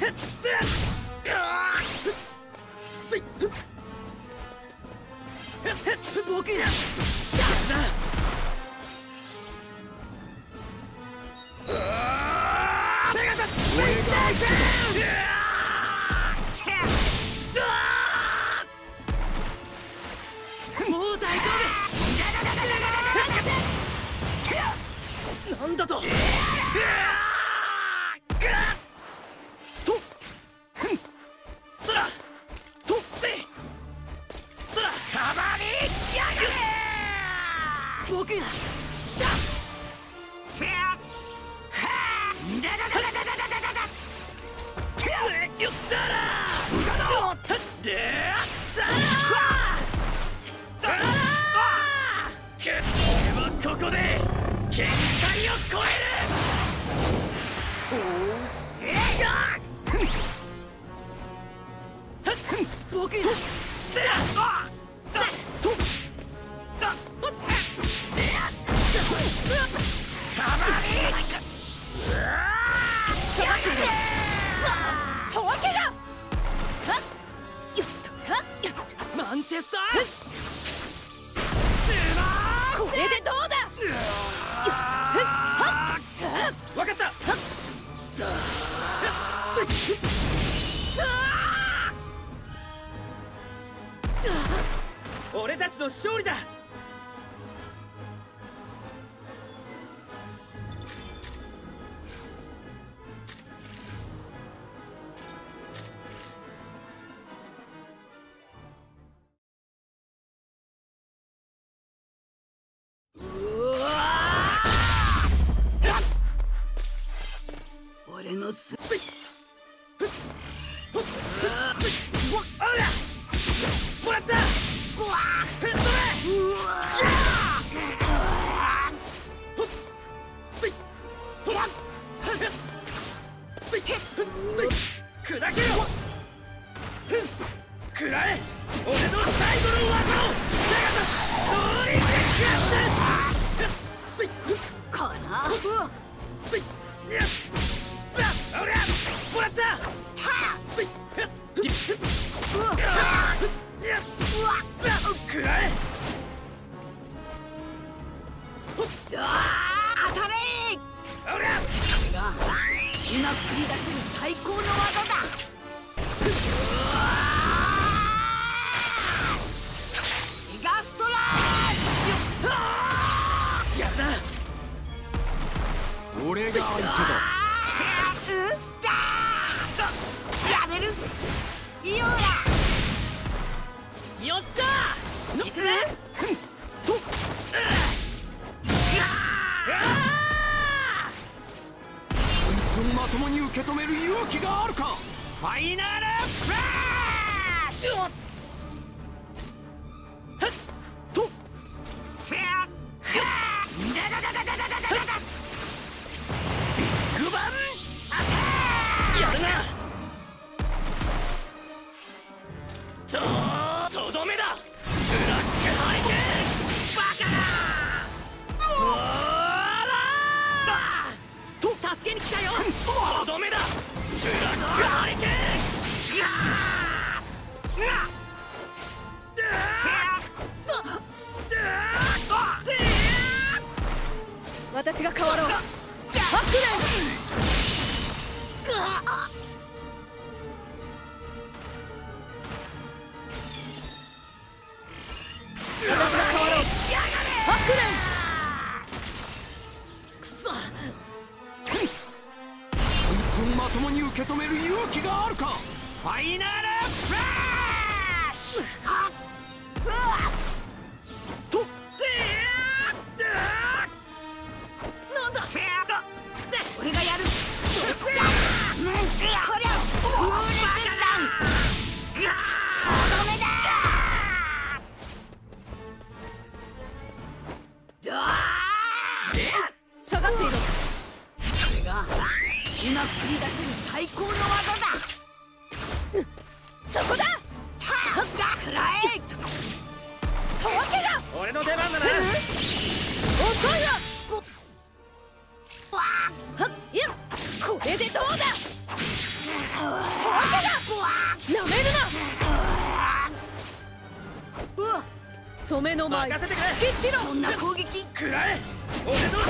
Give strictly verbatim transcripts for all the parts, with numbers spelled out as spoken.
僕やもう大丈夫。なんだと。僕が言ったらここで限界を超える。僕がマンチェスターこれでどうだ。分かった。俺たちの勝利だ。俺のすもらった。砕けろ。食らえ俺の最後の技を長さ通りてかな。さあ俺もらった。さあ食らえ。当たれ。俺が今繰り出せる最高の技だ。ギガストラッシュ。やるな。 俺が相手だ。 やれる。いいよよっしゃー。いくぜ。とまともに受け止める勇気があるか。 ファイナルフラッシュ。とビッグバンアタック。やるな。ととどめだ。ブラックハリケーンバカだ。と助けに来たよ。とどめだ。ブラックハリケーン。私が変わろう。ハックレン。私が変わろう。ハックレン。くそ。 まともに受け止める勇気があるか。 ファイナルフラッシュ。となんだ。俺がやる。こりゃ風烈弾。とどめだ。下がっていろ。これが今繰り出せる最高の技だ。そこだ。くらえ。たわけが。俺の出番だな。遅いわ。はっいやこれでどうだ。 染めの舞任せてくれ。 突きしろ。そんな攻撃食らえ。俺の最後の技をペガサ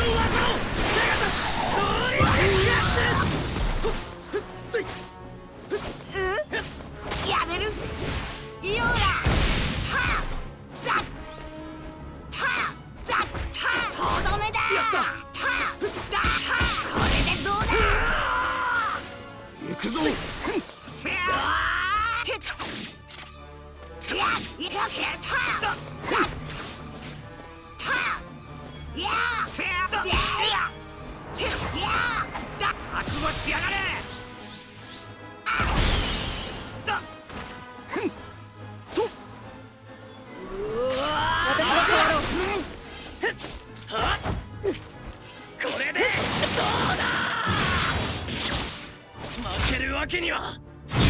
ス通り抜うやれるよーらたザッたザッたとどめだ。 やったただたこれでどうだ。 行くぞ。 せやてややてたザッたやせやややてやだ覚悟しやがれ。 私が変わろう。 これでどうだ。負けるわけにはいかね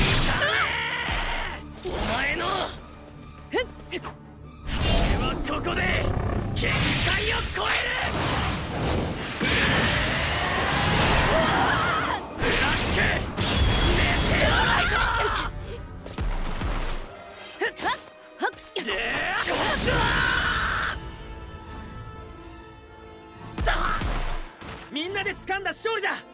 え。お前の俺はここで限界を超える。ブラックメテオライト。みんなで掴んだ勝利だ。